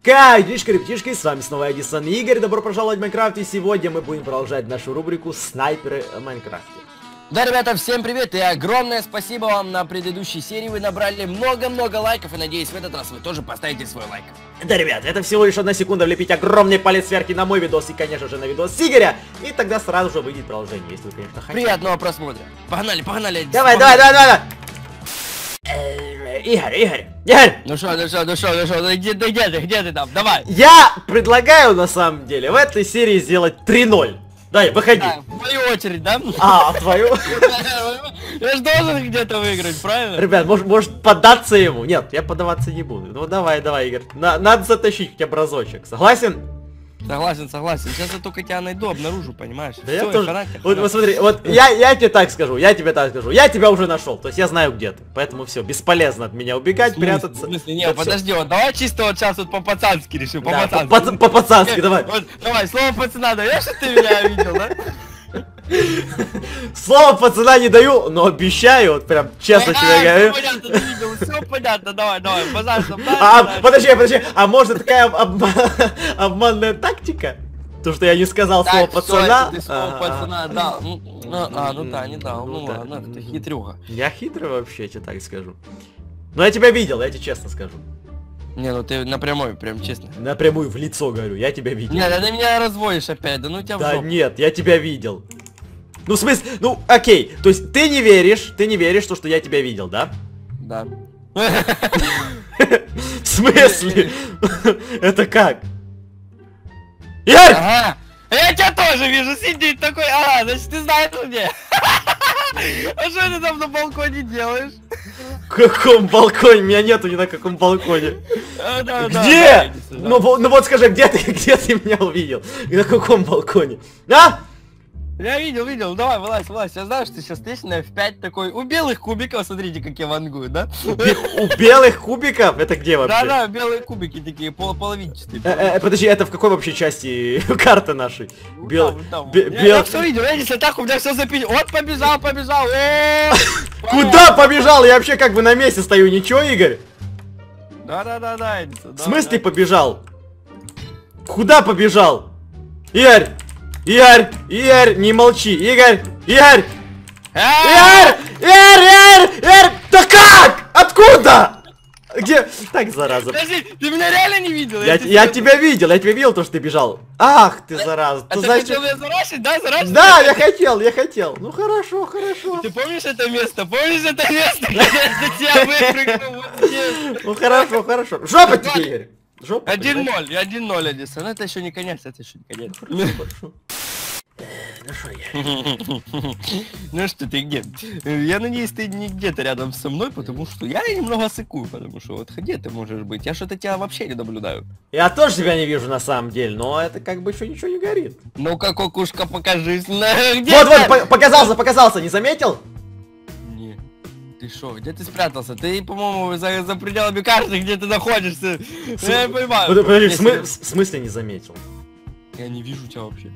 Как делишки, ребятишки, с вами снова Эдисон Игорь, добро пожаловать в Майнкрафт, и сегодня мы будем продолжать нашу рубрику «Снайперы в Майнкрафте». Да, ребята, всем привет и огромное спасибо вам. На предыдущей серии вы набрали много-много лайков, и надеюсь, в этот раз вы тоже поставите свой лайк. Да, ребят, это всего лишь 1 секунда влепить огромный палец вверх на мой видос и, конечно же, на видос Игоря, и тогда сразу же выйдет продолжение, если вы, конечно, хотите. Приятного просмотра. Погнали, погнали. Давай. Игорь! Ну что, где ты там? Давай. Я предлагаю, на самом деле, в этой серии сделать 3-0. Дай, выходи. В мою очередь, да? А, твою? Я же должен где-то выиграть, правильно? Ребят, может поддаться ему? Нет, я поддаваться не буду. Ну давай, Игорь. Надо затащить хотя бы разочек. Согласен? Согласен. Сейчас я только тебя найду, обнаружу, понимаешь? Да я тоже. Вот смотри, вот я тебе так скажу, я тебя уже нашел. То есть я знаю, где ты. Поэтому все, бесполезно от меня убегать, прятаться. В смысле? Нет, подожди, вот давай чисто вот сейчас вот по-пацански решим, по-пацански. По-пацански, давай. Давай, слово пацана даешь, что ты меня видел, да? Слово пацана не даю, но обещаю, вот прям честно тебе говорю. Понятно, ты видел, все понятно, давай, пожалуйста. Подожди, а может такая обманная тактика? То, что я не сказал слово пацана. Ты слово пацана дал. Ну да, не дал. Ну ладно, ты хитрюга. Я хитрый вообще, я тебе так скажу. Но я тебя видел, я тебе честно скажу. Не, ну ты напрямую, прям честно. Напрямую в лицо говорю, я тебя видел. Нет, ты меня разводишь опять, да ну тебя в жопу. Да нет, я тебя видел. Ну, в смысле, ну, окей. То есть ты не веришь, что я тебя видел, да? Да. В смысле? Это как? Игорь! Ага! Я тебя тоже вижу, сидит такой, значит ты знаешь где. А что ты там на балконе делаешь? В каком балконе? Меня нету ни на каком балконе. Где? Ну вот скажи, где ты меня увидел? И на каком балконе? А? Я видел, давай, вылазь. Я знаю, что ты сейчас стоишь на F5 такой. У белых кубиков, смотрите, как я вангую, да? У белых кубиков? Это где вообще? Да, белые кубики такие, половинчатые. Подожди, это в какой вообще части карты нашей? Я все видел, если так у меня все запилил. Вот побежал. Куда побежал? Я вообще как бы на месте стою, ничего, Игорь? Да. В смысле побежал? Куда побежал? Игорь, не молчи, Игорь! Да как? Откуда? Где? Так, зараза. Подожди, ты меня реально не видел? Я тебя видел, то, что ты бежал. Ах ты, зараза. Ты хотел меня зарашить, да? Да, я хотел. Ну хорошо. Ты помнишь это место? Когда я за тебя выпрыгнул вот здесь? Ну хорошо. Жопа тебе, Игорь. 1-0, Эдисон. Это еще не конец, Хорошо. Ну что, ты где? Я надеюсь, ты не где-то рядом со мной, потому что я немного сыкую, потому что вот где ты можешь быть? Я что-то тебя вообще не наблюдаю. Я тоже тебя не вижу на самом деле, но это как бы еще ничего не горит. Ну-ка, кукушка, покажись. Вот, показался, не заметил? Не. Ты шо, где ты спрятался? Ты, по-моему, за пределами карты, где ты находишься. Я не понимаю. Подожди, в смысле не заметил? Я не вижу тебя вообще.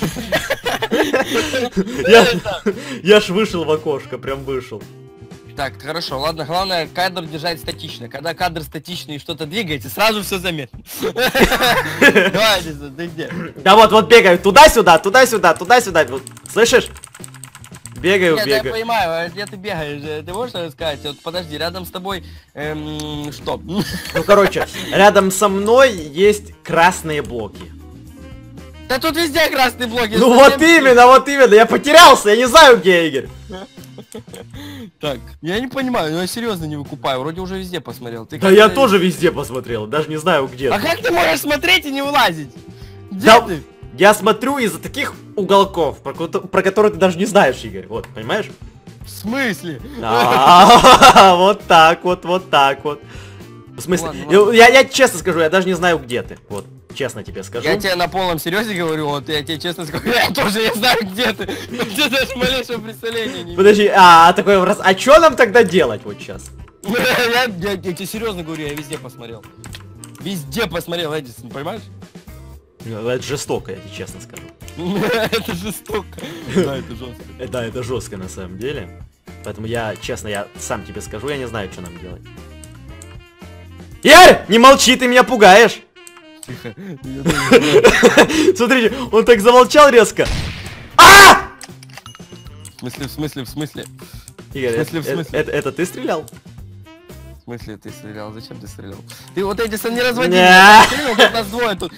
Я ж вышел в окошко, прям вышел. Так, хорошо, ладно, главное кадр держать статично. Когда кадр статичный и что-то двигается, сразу все заметно. Давай, ты где? Да вот бегаю туда-сюда. Слышишь? Бегаю. Я понимаю, где ты бегаешь? Ты можешь рассказать? Вот подожди, рядом с тобой что? Ну короче, рядом со мной есть красные блоки. Да тут везде красные блоки. Ну вот именно, я потерялся, я не знаю, где Игорь. Так, я не понимаю, я серьезно не выкупаю, вроде уже везде посмотрел. Да я тоже везде посмотрел, даже не знаю где. А как ты можешь смотреть и не вылазить? Где ты? Я смотрю из-за таких уголков, про которые ты даже не знаешь, Игорь, вот, понимаешь? В смысле? Вот так вот. В смысле, я честно скажу, я даже не знаю, где ты, вот. Честно тебе скажу. Я тебе на полном серьезе говорю, вот я тебе честно скажу, я тоже не знаю, где ты. Ты даже малейшего представления не имеешь. Подожди, такой вопрос, а что нам тогда делать вот сейчас? Я тебе серьезно говорю, я везде посмотрел. Эдисон, понимаешь? Это жестоко, я тебе честно скажу. Это жестоко. Да, это жестко. Да, это жестко на самом деле. Поэтому я сам тебе скажу, я не знаю, что нам делать. Игорь, не молчи, ты меня пугаешь. Тихо. Смотрите, он так замолчал резко. А! В смысле? Игорь, В смысле? это ты стрелял? В смысле ты стрелял? Зачем ты стрелял? Ты вот Эдисон не разводи. Не. Тут нас двое тут.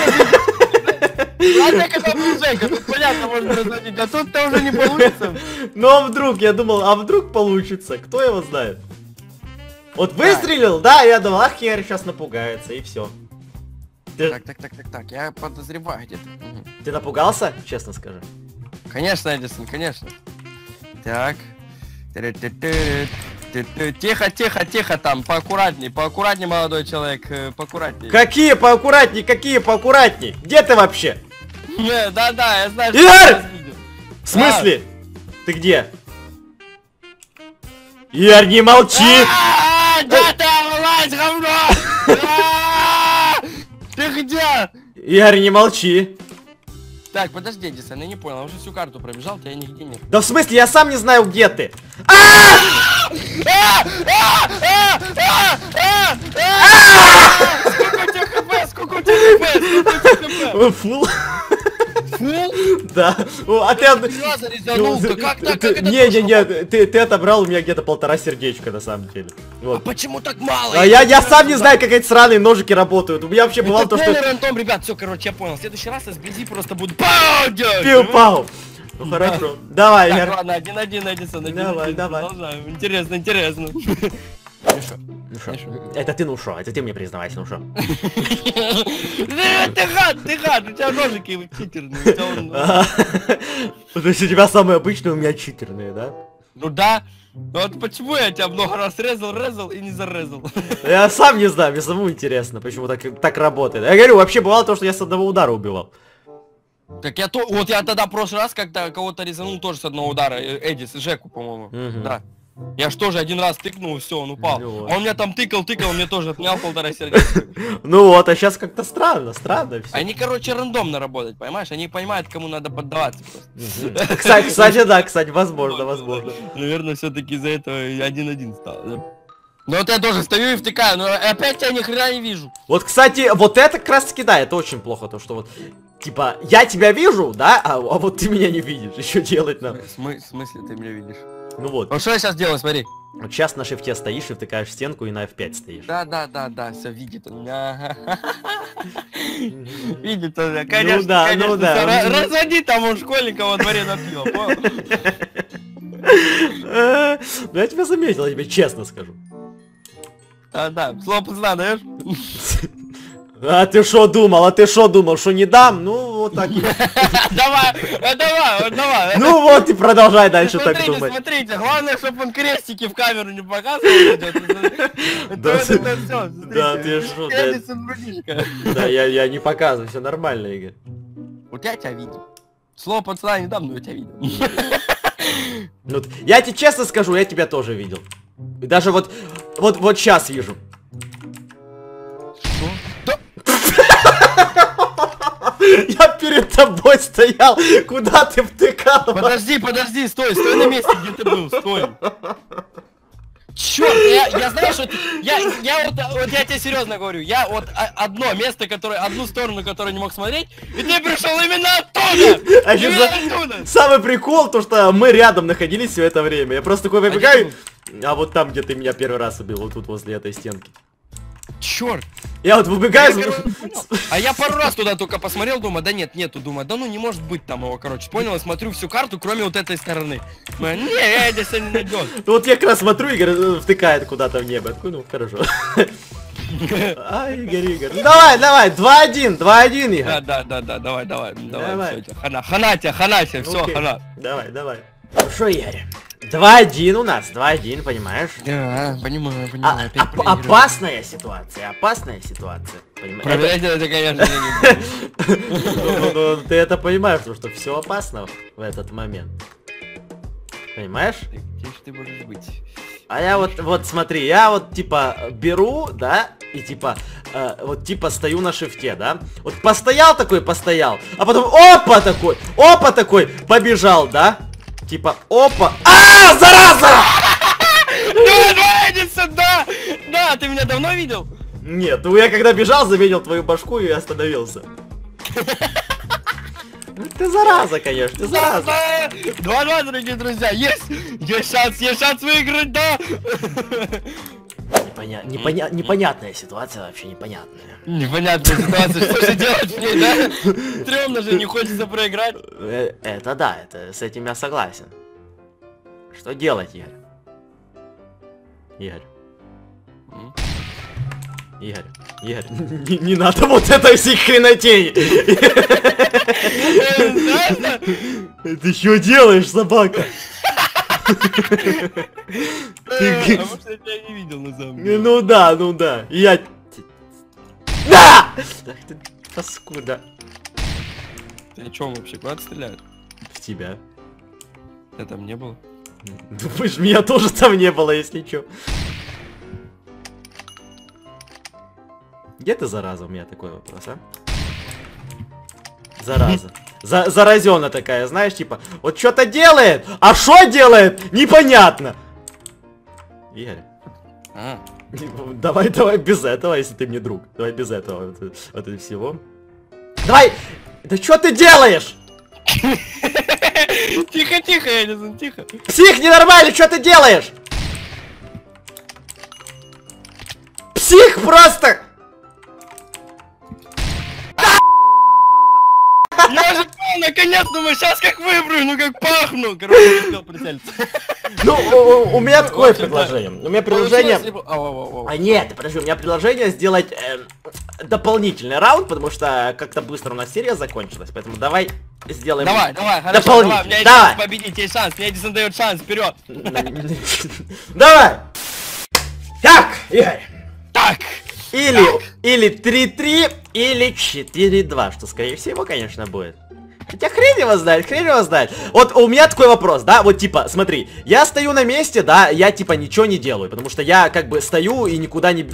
Ладно, когда был Жека, тут понятно можно разводить, а тут-то уже не получится. Ну а вдруг, я думал, а вдруг получится, кто его знает? Вот выстрелил, да, я думал, ах, Игорь сейчас напугается, и все. Так, я подозреваю где-то. Ты напугался, честно скажи? Конечно, Эдисон, конечно. Так. Тихо там, поаккуратней, молодой человек, поаккуратней. Какие поаккуратней? Где ты вообще? Да, я знаю, Игорь! В смысле? Ты где? Игорь, не молчи! Да ты влазь, говно! Ты где? Игорь, не молчи! Так, подожди, Эдисон, я не понял, я уже всю карту пробежал, тебя нигде нет. Да в смысле, я сам не знаю, где ты! Сколько у тебя хп? Фул? Да. А ты... Как это? Не, ты отобрал у меня где-то 1,5 сердечка, на самом деле. А почему так мало? А я сам не знаю, как эти сраные ножики работают. У меня вообще бывало то, что... рандом, ребят, все, короче, я понял. В следующий раз SBZ просто буду... Пиу-пау! Ну хорошо. Давай, Так, Игорь. ладно, 1-1, Эдисон, 1-1. Давай. Продолжаем. Интересно. Ну шо? Это ты, ну шо? Это ты мне признавайся, ну шо? Ты гад, у тебя ножики читерные. То есть у тебя самые обычные, у меня читерные, да? Ну да. Вот почему я тебя много раз резал и не зарезал? Я сам не знаю, мне самому интересно, почему так работает. Я говорю, вообще бывало то, что я с одного удара убивал. Так я тогда в прошлый раз, когда кого-то резанул тоже с одного удара, Эдис, Жеку, по-моему. Да. Я ж тоже один раз тыкнул, и все, он упал. Ну А он меня там тыкал, мне тоже отнял 1,5 сердечка. Ну вот, а сейчас как-то странно все. Они, короче, рандомно работают, понимаешь? Они понимают, кому надо поддаваться просто. Кстати, возможно. Наверное, все-таки из-за этого 1-1 стало, да? Ну вот я тоже стою и втыкаю, но опять я ни хрена не вижу. Вот, кстати, вот это как раз таки, да, это очень плохо, то что вот, типа, я тебя вижу, да, а вот ты меня не видишь, еще делать надо. В смысле ты меня видишь? Ну вот. Вот что я сейчас делаю, смотри. Вот сейчас на шифте стоишь и втыкаешь в стенку и на F5 стоишь. Да, все видит он меня. Видит он меня, конечно. Ну да. Разводи там он школьника во дворе на пиво, понял? Ну я тебя заметил, я тебе честно скажу. Да, слово пацана, даешь? А ты шо думал, что не дам? Ну вот так. Давай. Ну вот и продолжай дальше так думать. Смотрите, главное, чтобы он крестики в камеру не показывал. Да, Это все. Да, ты шо, да, я не показываю, все нормально, Игорь. Вот я тебя видел. Слово пацана не дам, но я тебя видел. Ну, я тебе честно скажу, я тебя тоже видел. И даже вот сейчас вижу. Я перед тобой стоял, куда ты втыкал? Подожди, стой на месте, где ты был, стой. Черт, я знаю, что я тебе серьезно говорю, я вот одно место, одну сторону, которую не мог смотреть, и ты пришел именно оттуда! Самый прикол, то что мы рядом находились все это время. Я просто такой выбегаю, а вот там, где ты меня первый раз убил, вот тут возле этой стенки. Черт! Я вот выбегаю. А я пару раз туда только посмотрел, думаю, да нету, думаю, да ну не может быть там его, короче, понял, я смотрю всю карту, кроме вот этой стороны. Не, Эдисон не найдет. Вот я как раз смотрю, Игорь втыкает куда-то в небо. Ну, хорошо. Ай, Игорь. Давай, 2-1, Игорь. Да, давай. Хана тебе, все, хана. Давай. Ну что, Игорь? 2-1 у нас, 2-1, понимаешь? Да, понимаю. Опасная ситуация. Проверять это, конечно, Ну, ты это понимаешь, что все опасно в этот момент. Понимаешь? Где же ты можешь быть? А я вот смотри, я вот типа беру, да, и типа, вот типа стою на шифте, да. Вот постоял, а потом опа такой, побежал, да. Типа, опа! Зараза! Да, ты меня давно видел? Нет, ну я когда бежал, заметил твою башку и остановился. Ну ты зараза, конечно, ты зараза. 2-2, дорогие друзья, есть шанс выиграть, да? Непонятная ситуация, вообще непонятная. Непонятная ситуация, что же делать в ней, да? Стрёмно же, не хочется проиграть. Это да, с этим я согласен. Что делать, Игорь? Игорь, не надо вот этой всей хренотени. Ты что делаешь, собака? А может я тебя не видел на самом деле? Ну да. Я... Да! Ах ты паскуда. Ты о чем вообще? Куда стреляют? В тебя. Я там не был. Думаешь, меня тоже там не было, если чё. Где ты, зараза? У меня такой вопрос, а? Зараза. Заразена такая, знаешь, типа, вот что-то делает, а что делает, непонятно. Игорь. Давай без этого, если ты мне друг. Давай без этого, вот и всего. Давай! Да что ты делаешь? Тихо, Эдисон, тихо. Псих ненормальный, что ты делаешь? Псих просто! Я же понял, наконец-то мы сейчас как выпрыгну, как пахну. Короче, не успел прицелиться. Ну, у меня такое предложение. У меня предложение... А нет, подожди, у меня предложение сделать дополнительный раунд, потому что как-то быстро у нас серия закончилась, поэтому давай сделаем... Давай, хорошо, давай, у меня есть шанс победить, есть шанс, мне Эдисон дает шанс, вперед. Давай! Так, Игорь. Так. Или 3-3, или 4-2, что скорее всего, конечно, будет. Хотя хрен его знает. Вот у меня такой вопрос, да, вот типа, смотри, я стою на месте, да, я типа ничего не делаю, потому что я как бы стою и никуда не...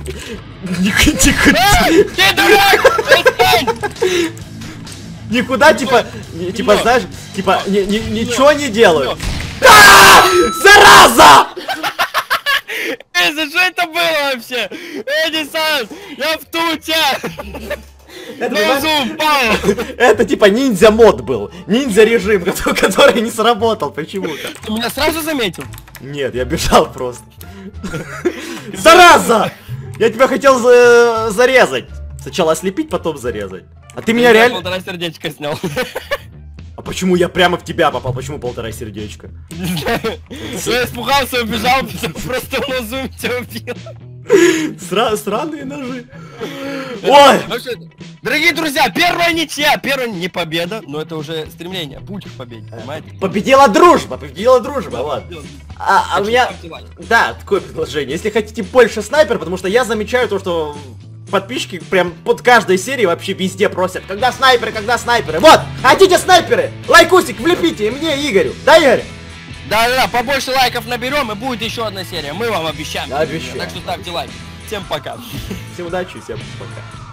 Никуда, типа, знаешь, типа, ничего не делаю. Зараза! За что это было вообще? Эдисон, я в туте! Это типа ниндзя мод был. Ниндзя режим, который не сработал почему-то. Ты меня сразу заметил? Нет, я бежал просто. Зараза! Я тебя хотел зарезать. Сначала ослепить, потом зарезать. А ты меня реально... 1,5 сердечка снял. А почему я прямо в тебя попал? Почему 1,5 сердечка? Не знаю. Я испугался, убежал, просто на зум тебя убил. Сраные ножи. Ой! Дорогие друзья, первая ничья, первая не победа, но это уже стремление, путь к победе, понимаете? Победила дружба, ладно. А у меня... Да, такое предложение. Если хотите больше снайпер, потому что я замечаю то, что... Подписчики прям под каждой серией вообще везде просят: когда снайперы, когда снайперы. Вот, хотите снайперы? Лайкусик влепите и мне, и Игорю. Да, Игорь? Да, побольше лайков наберем, и будет еще одна серия. Мы вам обещаем. Обещаем. Так что ставьте лайки. Всем пока. Всем удачи, всем пока.